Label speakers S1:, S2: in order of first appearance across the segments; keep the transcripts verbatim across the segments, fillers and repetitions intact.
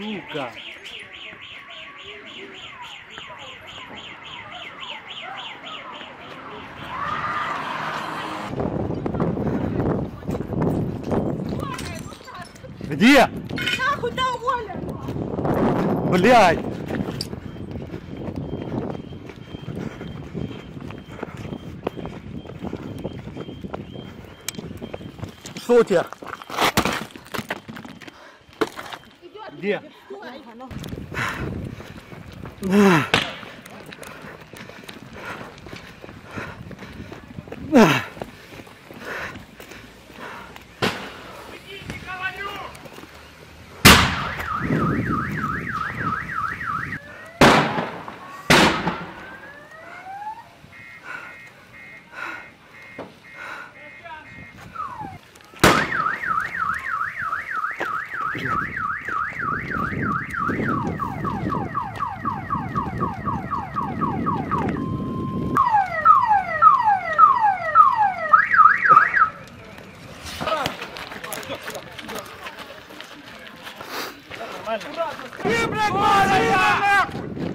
S1: Сука. Где?
S2: Нахуй, да, Оля!
S1: Блядь! Что у тебя? Где? Ты, блядь, Ваня!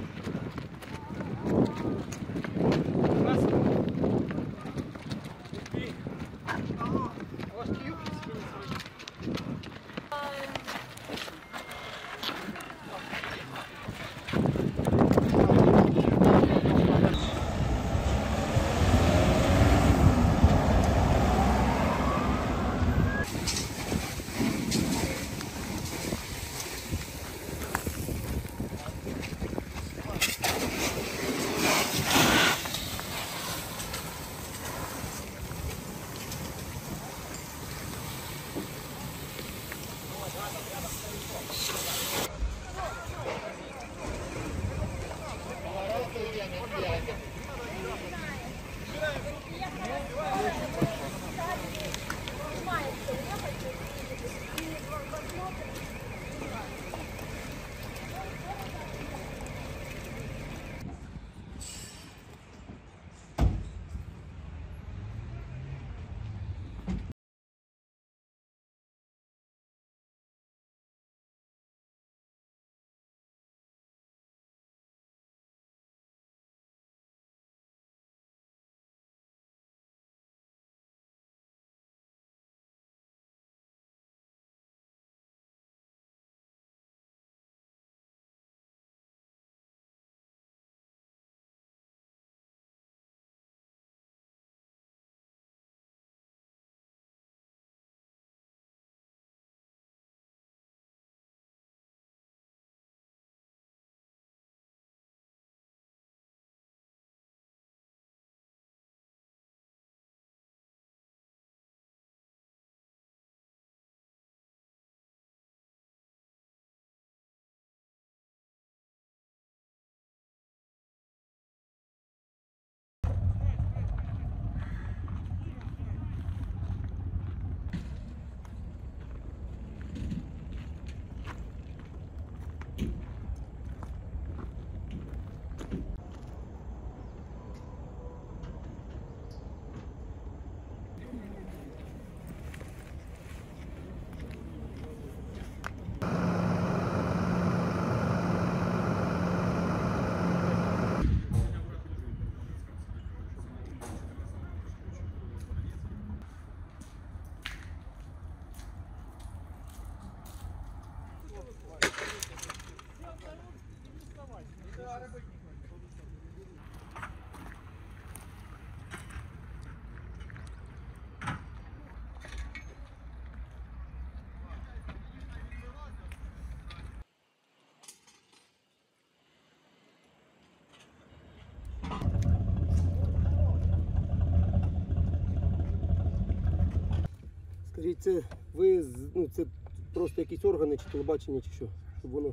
S3: Скажіть, це ви, ну, це просто якісь органи чи телебачення, чи що? Щоб воно...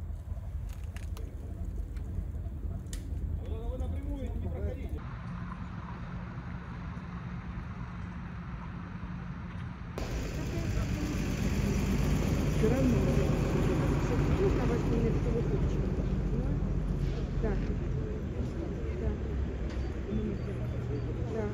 S2: Так. Так.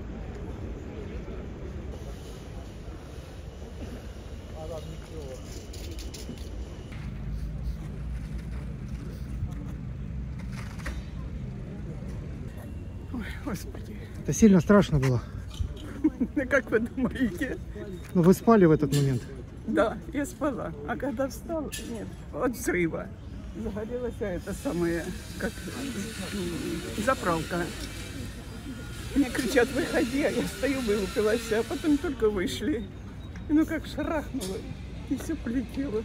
S4: Господи,
S5: Это сильно страшно было.
S4: ну как вы думаете?
S5: Но вы спали в этот момент.
S4: Да, я спала. А когда встала, нет, от взрыва. Загорелась это самое, как м, заправка. Мне кричат, выходи, а я стою, вылупилась, а потом только вышли. И ну как шарахнуло, и все полетело.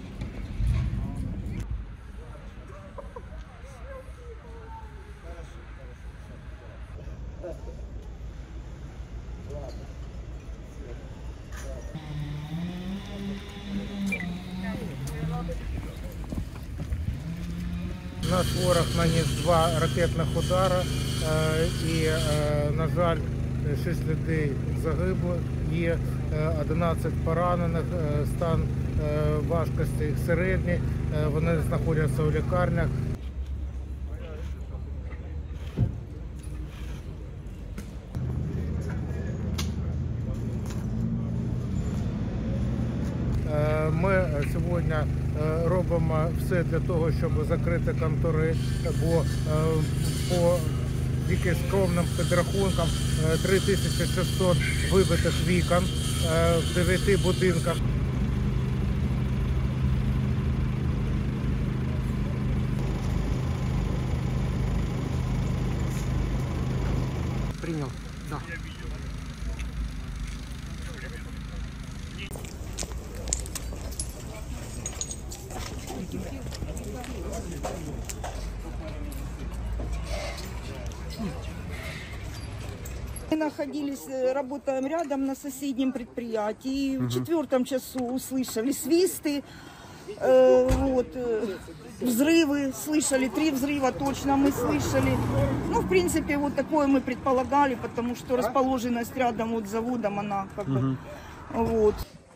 S6: Наш ворог наніс два ракетних удари е, і, е, на жаль, шість людей загиблих, є е, одинадцять поранених, е, стан е, важкості їх середній, е, вони знаходяться у лікарнях. Ми сьогодні робимо все для того, щоб закрити контори, бо по тільки скромним підрахункам три тисячі шістсот вибитих вікон в дев'яти будинках.
S5: Принял. Да.
S2: Мы находились, э, работаем рядом на соседнем предприятии. В четвертом часу услышали свисты, э, вот, э, взрывы, слышали, три взрыва точно мы слышали. Ну, в принципе, вот такое мы предполагали, потому что расположенность рядом вот с заводом, она как бы, вот.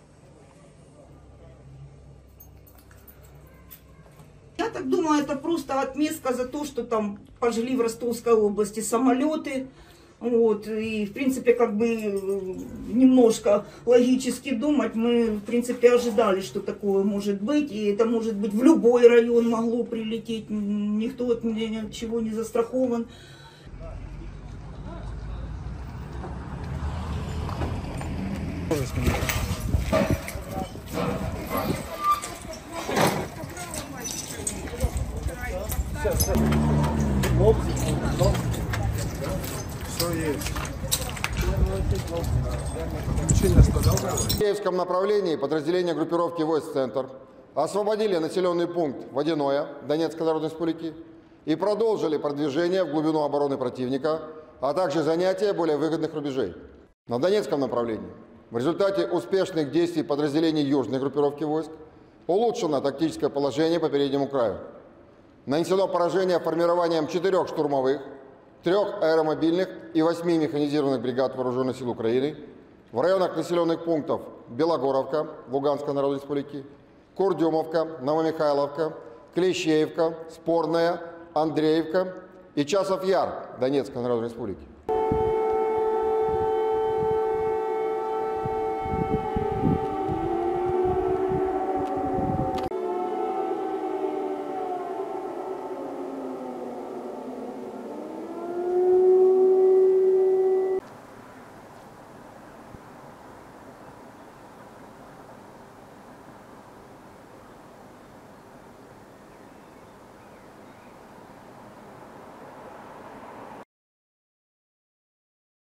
S2: Я так думаю, это просто отместка за то, что там пожгли в Ростовской области самолеты. Вот, и, в принципе, как бы немножко логически думать, мы, в принципе, ожидали, что такое может быть. И это может быть в любой район могло прилететь. Никто от ничего не застрахован.
S7: В Киевском направлении подразделения группировки войск «Центр» освободили населенный пункт Водяное Донецкой Народной Республики и продолжили продвижение в глубину обороны противника, а также занятие более выгодных рубежей. На Донецком направлении в результате успешных действий подразделений южной группировки войск улучшено тактическое положение по переднему краю. Нанесено поражение формированием четырех штурмовых, трех аэромобильных и восьми механизированных бригад Вооруженных сил Украины в районах населенных пунктов Белогоровка Луганской Народной Республики, Курдюмовка, Новомихайловка, Клещеевка, Спорная, Андреевка и Часов Яр Донецкой Народной Республики.